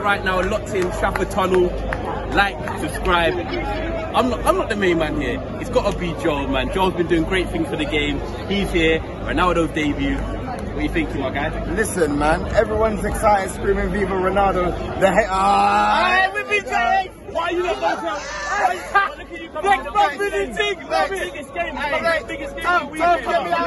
right now, locked in Trafford Tunnel. Like, subscribe. I'm not the main man here. It's got to be Joel, man. Joel's been doing great things for the game. He's here. Ronaldo's debut. What are you thinking, my guy? Listen, man. Everyone's excited, screaming "Viva Ronaldo!" Why are you not going to Next month, biggest game. Biggest game. Biggest game of the weekend.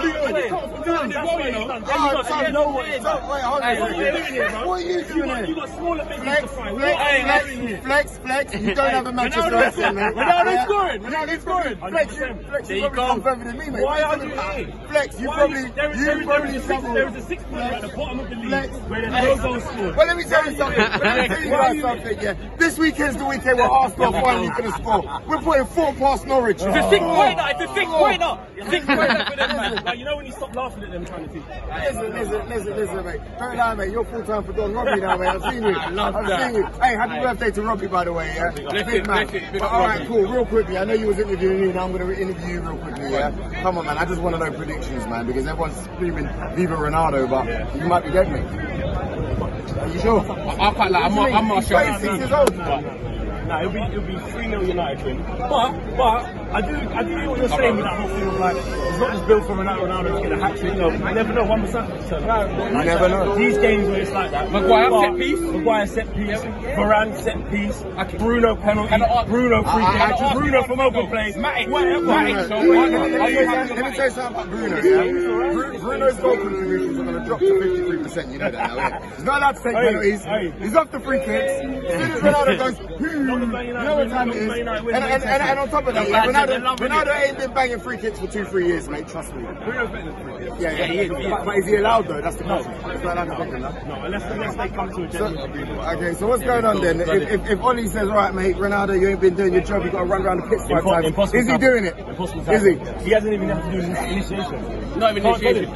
What are you doing here? You got smaller business to fight. Flex. You don't have a Manchester accent, man. Ronaldo's scoring. Flex, you probably come further than me, mate. Why are you here? Flex, you probably There is a 6 point at the bottom of the league where there's no goals scored. Well, let me tell you something. Yeah. This weekend's the weekend where Arsenal are finally going to score. We're putting 4 past Norwich. It's a 6-pointer. It's a 6-pointer. 6-pointer for them, man. Like, you know when you stop laughing at them trying to teach. Listen, mate. Don't lie, mate. You're full-time for Don Robbie now, mate. I've seen you. Hey, happy birthday to Robbie, by the way, yeah? Big man. Alright, cool. Real quickly, I know you was interviewing me, now I'm going to interview you real quickly, yeah? Come on, man. I just want to know predictions, man, because everyone's screaming Viva Ronaldo, but you might be dead, mate. Are you sure? I'm quite like, I'm not sure. 26 years old. No, it'll be 3-0 United win. But I do hear what you're saying with that whole thing of like, it's not just built for Ronaldo to get a hat-trick. No, you never know, 1%. You never know. These games where it's like that. Maguire set piece. Varane set piece. Bruno penalty. Bruno free kick. Bruno from open play. Let me tell you something about Bruno, yeah? Bruno's goal contributions are going to drop to 53%, you know that now, yeah? He's not allowed to take penalties. He's off the free kicks. As soon as Ronaldo goes, you know what time it is. And on top of that, Ronaldo ain't been banging free kicks for 2-3 years, mate, trust me. Bruno's better than free kicks. Yeah, he is. But is he allowed though? That's the question. He's not allowed to take them, no? No, unless they come to a genuine agreement. Okay, so what's going on then? If Ollie says, right, mate, Ronaldo, you ain't been doing your job, you've got to run around the pitch 5 times. Is he doing it? Is he? He hasn't even had to do initiation. Not even initiation.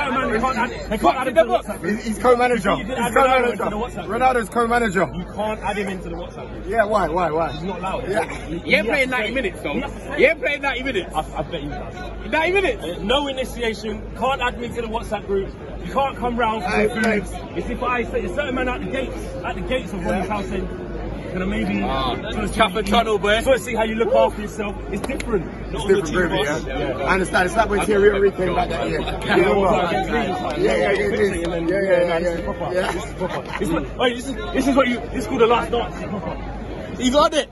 He's co-manager. Ronaldo's co-manager. You can't add him into the WhatsApp group. Yeah, why? He's not allowed. You ain't playing 90 minutes though. You ain't playing 90 minutes. I bet you can. 90 minutes? No initiation. Can't add me to the WhatsApp group. You can't come round for the food. It's if I say a certain man at the gates of Ronnie's house saying, can I maybe Trafford Tunnel, boy. So see how you look after yourself. It's different. It's different, really, yeah. I understand. It's like when Rio came back that year. This is called the last dance. He got it.